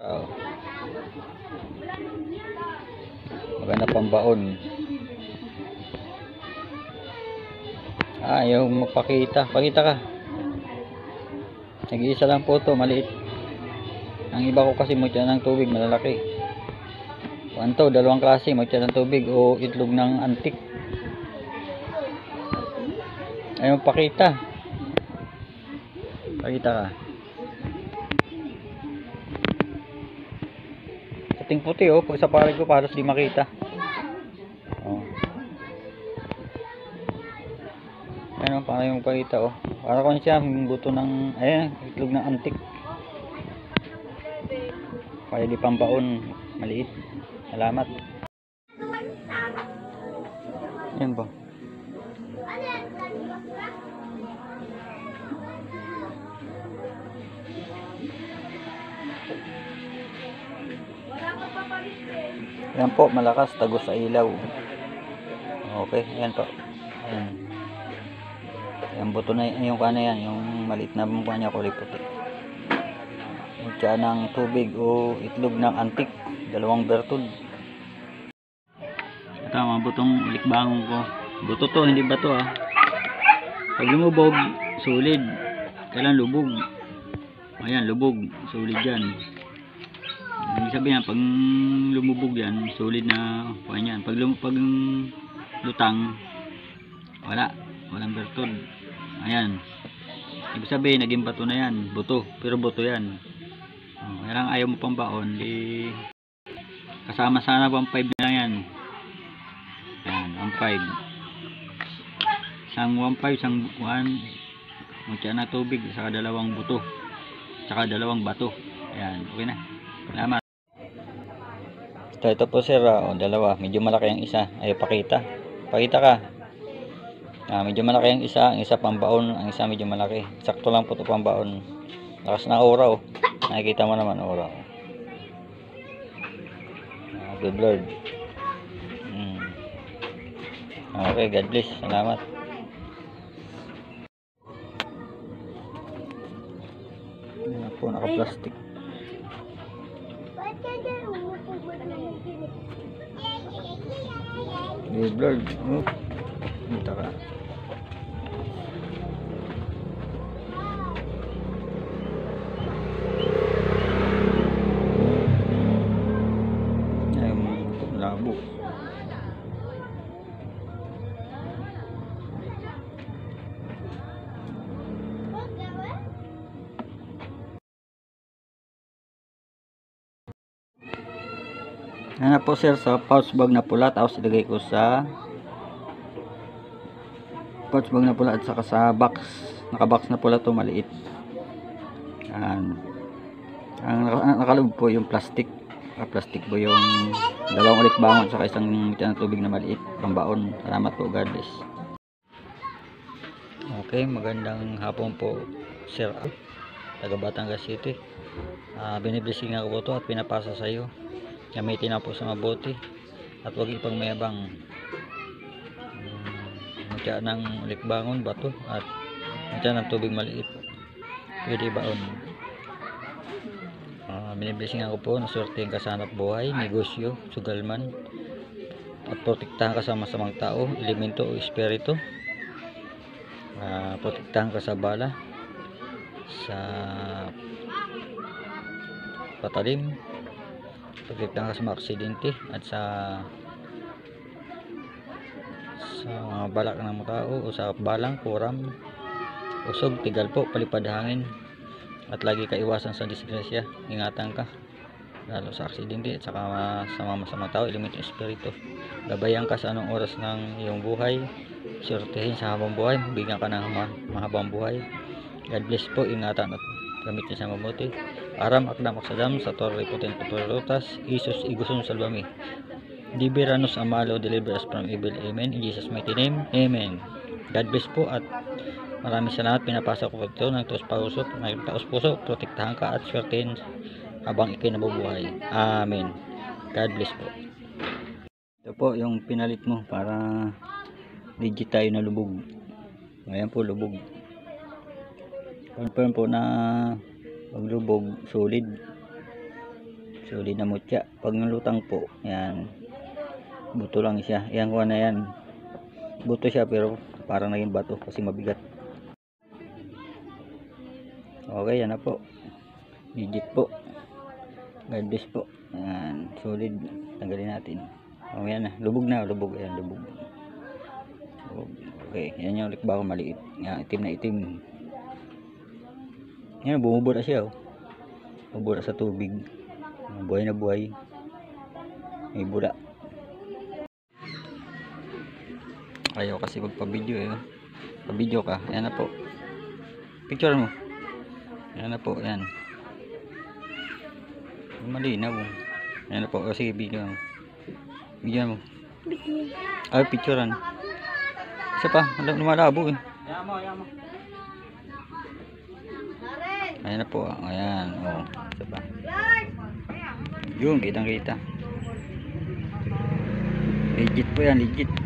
Oh, maganda pang baon. Ayaw magpakita. Pakita ka. Nag-iisa lang po to, maliit. Ang iba ko kasi mutya ng tubig, malalaki. Anto, dalawang klase, mutya ng tubig o itlog ng antik. Ayaw magpakita. Pakita ka. Puting puti oh, pag sa palig ko palos di makita. Oh. Ayan oh, para yung pakita oh. Para kung siya, buto ng, ayan, itlog ng antik. Kaya di pambaon, maliit. Salamat. Ayan ba? Ayan po, malakas, tagos sa ilaw. Okay, ayan po. Ayan. Yung buto na yung kano yan, yung maliit na mukha niya kulay puti. Mutya ng tubig o itlog ng antik, dalawang bertud. Ito mga butong ulikbangon ko. Buto to, hindi ba to ah. Pag lumubog, solid. Kailan lubog. Ayan, lubog, solid yan. Ibig sabihin pag lumubog yan, solid na kuha yan. Pag lutang, walang bertud. Ayan. Ibig sabihin, naging bato na yan. Buto. Pero buto yan. Kaya ayaw mo pang baon. Di kasama sana 1.5 na yan. Ayan, 1.5. Isang 1.5, isang 1. Mutya na tubig. Saka dalawang buto. Saka dalawang bato. Ayan, okay na. Salamat. Ito po sir. Dalawa. Medyo malaki ang isa. Ayaw pakita. Pakita ka. Medyo malaki ang isa pambaon, ang isa medyo malaki. Sakto lang po ito pambaon. Lakas ng aura oh. Nakikita mo naman aura. Good Lord. Okay, God bless. Salamat. Ayan po, naka-plastic. Good Lord. Dito ka. Labo. Ano po sir, sa pouch bag na pula, tapos ilagay ko sa pouch bag na pula at saka sa box, naka-box na pula to, maliit. Ang nakaloob po yung plastic. Plastic po yung dalawang ulikbangon at saka isang mutya ng tubig na maliit, pambaon. Salamat po, God bless. Okay, magandang hapon po sir, taga Batangas City. Biniblessing ako po to at pinapasa sa iyo. Gamitin na po sa mabuti at huwag ipang mayabang. Mutya ng ulikbangon, bato at mutya ng tubig maliit, pwede baon. Biniblessing ako po na swerteng ka sa hanap buhay, negosyo, sugalman, at protektahan ka sa masamang tao, elemento o espiritu. Protektahan ka sa bala, sa patalim, protektahan ka sa mga aksidente at sa mga balak ng mga tao o sa balang, kuram, usog, tigal po, palipad hangin. At lagi ka iwasan sa disgrasya. Ingatan ka lalo sa aksidente at saka sa mga masamang tao, elemento espiritu. Gabayan ka sa anong oras ng iyong buhay. Swertehin sa habang buhay, bigyan ka ng mahabang buhay. God bless po. Ingatan at gamitin sa mabuti. Aram akdam aksadam sa torre potente perutas, Isus igusun salvami. Liberanos amalo, deliver us from evil. Amen. In Jesus mighty name. Amen. God bless po at maraming salamat. Pinapasa ko ito ng taos puso, protektahan ka at swertein habang ikay nabubuhay. Amen. God bless po. Ito po yung pinalit mo para legit tayo na lubog. Ayan po, lubog. Confirm po na paglubog, solid. Solid na mutya. Pag nalutang po, yan. Buto lang siya. Yan, kuha na yan. Buto siya pero parang naging bato kasi mabigat. Okay, yan na po. Legit po. God bless po. Yan, solid. Tanggalin natin. Oh, yan na. Lubog na, lubog. Ayan, lubog. Okay, yan yung likbako maliit. Yan, itim na itim. Yan, bumubura siya. Oh. Bumubura sa tubig. Buhay na buhay. May bula. Ayaw kasi magpa-video eh. Pa-video ka. Ayan na po. Picture mo. Ayan na po. Ayan. Malinaw. Ayan na po. O, sige, video mo. Video mo. Ay, picturean. Isa pa. Lumalabo eh. Ayan na po. Ayan. O. Isa pa. Yun. Kitang kita. Legit po yan. Legit.